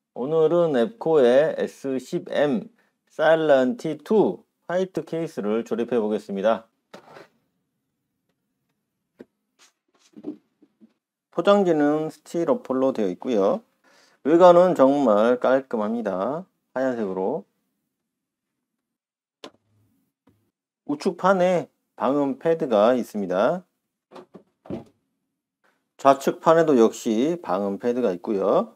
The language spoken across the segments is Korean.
오늘은 앱코의 S10M 사일런티 2 화이트 케이스를 조립해 보겠습니다. 포장지는 스티로폴로 되어 있고요. 외관은 정말 깔끔합니다. 하얀색으로. 우측판에 방음 패드가 있습니다. 좌측판에도 역시 방음 패드가 있고요.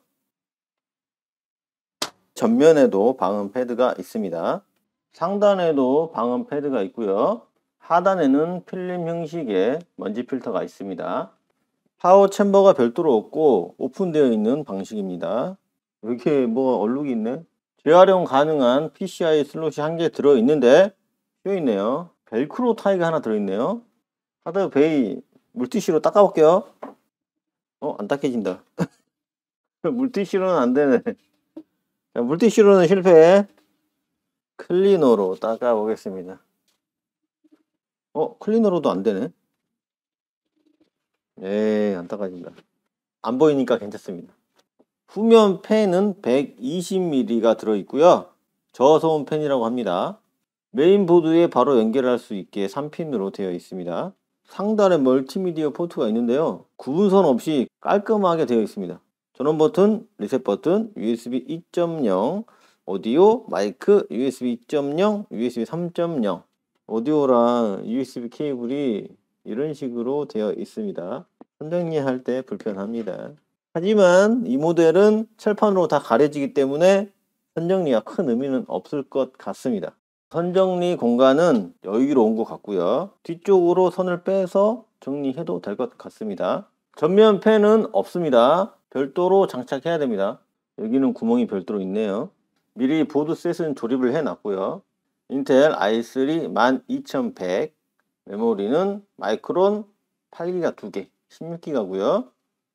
전면에도 방음 패드가 있습니다. 상단에도 방음 패드가 있고요. 하단에는 필름 형식의 먼지 필터가 있습니다. 파워 챔버가 별도로 없고 오픈되어 있는 방식입니다. 여기에 뭐 얼룩이 있네. 재활용 가능한 PCI 슬롯이 한 개 들어있는데 휘어있네요. 벨크로 타이가 하나 들어있네요. 하드 베이 물티슈로 닦아볼게요. 안 닦여진다. 물티슈로는 안되네. 물티슈로는 실패. 클리너로 닦아보겠습니다. 클리너로도 안되네. 안 닦아진다. 안 보이니까 괜찮습니다. 후면 팬은 120mm가 들어있고요. 저소음 팬이라고 합니다. 메인보드에 바로 연결할 수 있게 3핀으로 되어 있습니다. 상단에 멀티미디어 포트가 있는데요. 구분선 없이 깔끔하게 되어 있습니다. 전원 버튼, 리셋 버튼, USB 2.0, 오디오, 마이크, USB 2.0, USB 3.0. 오디오랑 USB 케이블이 이런 식으로 되어 있습니다. 선정리할 때 불편합니다. 하지만 이 모델은 칠판으로 다 가려지기 때문에 선정리가 큰 의미는 없을 것 같습니다. 선정리 공간은 여유로운 것 같고요. 뒤쪽으로 선을 빼서 정리해도 될 것 같습니다. 전면 팬은 없습니다. 별도로 장착해야 됩니다. 여기는 구멍이 별도로 있네요. 미리 보드셋은 조립을 해 놨고요. 인텔 i3 12100, 메모리는 마이크론 8기가 2개, 16기가고요.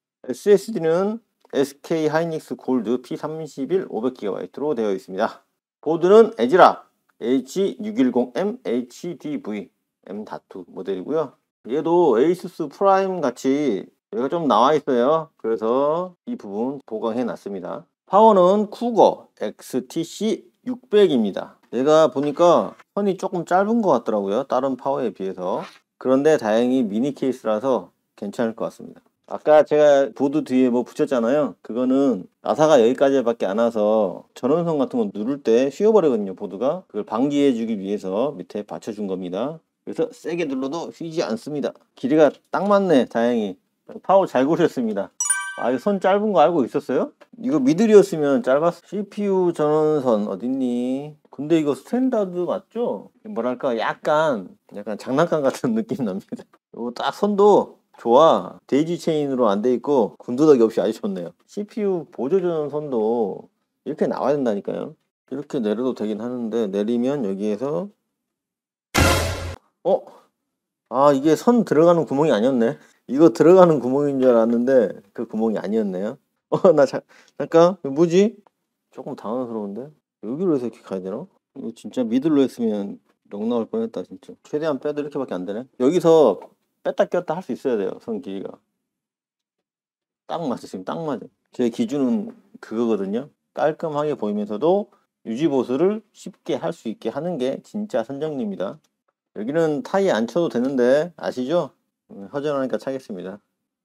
SSD는 SK 하이닉스 골드 P31 500GB로 되어 있습니다. 보드는 에즈락 H610M HDV M.2 모델이고요. 얘도 에이수스 프라임 같이 여기가 좀 나와 있어요. 그래서 이 부분 보강해 놨습니다. 파워는 쿠거 XTC 600입니다. 얘가 보니까 선이 조금 짧은 것 같더라고요. 다른 파워에 비해서. 그런데 다행히 미니 케이스라서 괜찮을 것 같습니다. 아까 제가 보드 뒤에 뭐 붙였잖아요. 그거는 나사가 여기까지밖에 안 와서 전원선 같은 거 누를 때 휘어버리거든요. 보드가. 그걸 방지해 주기 위해서 밑에 받쳐준 겁니다. 그래서 세게 눌러도 휘지 않습니다. 길이가 딱 맞네. 다행히. 파워 잘 고르셨습니다. 이거 선 짧은 거 알고 있었어요? 이거 미들이었으면 짧았어. CPU 전원선 어딨니? 근데 이거 스탠다드 맞죠? 뭐랄까 약간 장난감 같은 느낌 납니다. 이거 딱 선도 좋아. 데이지 체인으로 안 돼 있고 군더더기 없이 아주 좋네요. CPU 보조 전원선도 이렇게 나와야 된다니까요. 이렇게 내려도 되긴 하는데 내리면 여기에서 이게 선 들어가는 구멍이 아니었네. 이거 들어가는 구멍인 줄 알았는데 그 구멍이 아니었네요. 잠깐 뭐지? 조금 당황스러운데 여기로 해서 이렇게 가야 되나? 이거 진짜 미들로 했으면 넉 나올 뻔했다 진짜. 최대한 빼도 이렇게밖에 안 되네. 여기서 뺐다 꼈다 할 수 있어야 돼요. 선 길이가 딱 맞아. 지금 딱 맞아. 제 기준은 그거거든요. 깔끔하게 보이면서도 유지보수를 쉽게 할 수 있게 하는 게 진짜 선정리입니다. 여기는 타이 안 쳐도 되는데 아시죠? 허전하니까 차겠습니다.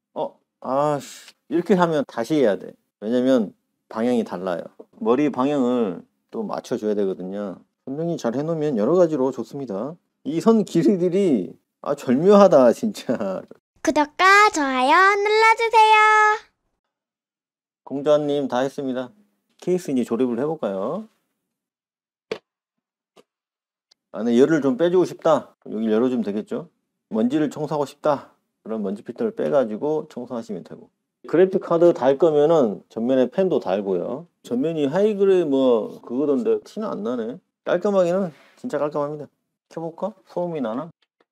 이렇게 하면 다시 해야 돼. 왜냐면 방향이 달라요. 머리 방향을 또 맞춰줘야 되거든요. 선정리 잘 해놓으면 여러 가지로 좋습니다. 이 선 길이들이 절묘하다 진짜. 구독과 좋아요 눌러주세요. 공주님 다 했습니다. 케이스 이제 조립을 해볼까요? 안에 열을 좀 빼주고 싶다. 여기 열어주면 되겠죠? 먼지를 청소하고 싶다. 그럼 먼지 필터를 빼가지고 청소하시면 되고. 그래픽 카드 달 거면은 전면에 팬도 달고요. 전면이 하이그레이 뭐 그거던데 티는 안 나네. 깔끔하기는 진짜 깔끔합니다. 켜볼까? 소음이 나나?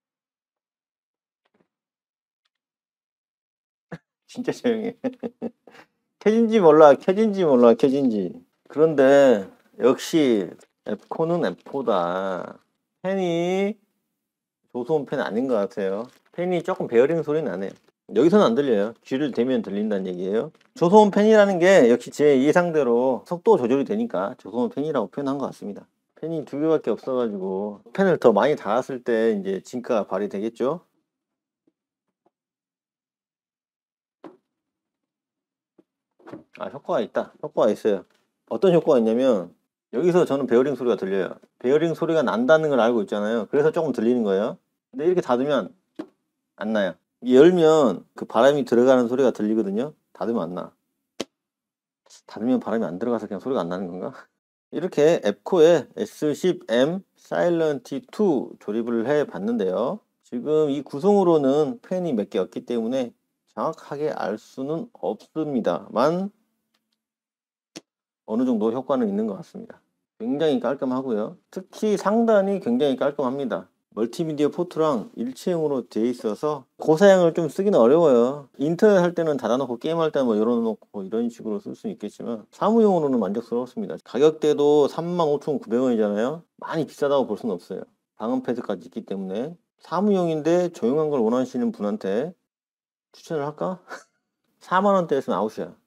진짜 조용해. 켜진지 몰라 켜진지. 그런데 역시 앱코는 앱코다. 팬이 조소음 팬 아닌 것 같아요. 팬이 조금 베어링 소리 나네요. 여기서는 안 들려요. 귀를 대면 들린다는 얘기예요. 저소음 팬이라는 게 역시 제 예상대로 속도 조절이 되니까 저소음 팬이라고 표현한 것 같습니다. 팬이 두 개밖에 없어가지고 팬을 더 많이 달았을 때 이제 진가가 발휘되겠죠. 아, 효과가 있다. 효과가 있어요. 어떤 효과가 있냐면 여기서 저는 베어링 소리가 들려요. 베어링 소리가 난다는 걸 알고 있잖아요. 그래서 조금 들리는 거예요. 근데 이렇게 닫으면 안 나요. 열면 그 바람이 들어가는 소리가 들리거든요. 닫으면 안 나. 닫으면 바람이 안 들어가서 그냥 소리가 안 나는 건가? 이렇게 앱코에 S10M 사일런티2 조립을 해 봤는데요. 지금 이 구성으로는 팬이 몇 개 없기 때문에 정확하게 알 수는 없습니다만 어느 정도 효과는 있는 것 같습니다. 굉장히 깔끔하고요. 특히 상단이 굉장히 깔끔합니다. 멀티미디어 포트랑 일체형으로 되어 있어서 고사양을 좀 쓰기는 어려워요. 인터넷 할 때는 닫아놓고 게임할 때는 뭐 열어놓고 이런 식으로 쓸 수 있겠지만 사무용으로는 만족스럽습니다. 가격대도 35,900원이잖아요. 많이 비싸다고 볼 수는 없어요. 방음 패드까지 있기 때문에 사무용인데 조용한 걸 원하시는 분한테 추천을 할까? 4만원대에서는 아웃이야.